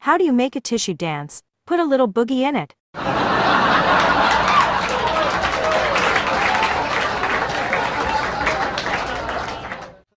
How do you make a tissue dance? Put a little boogie in it.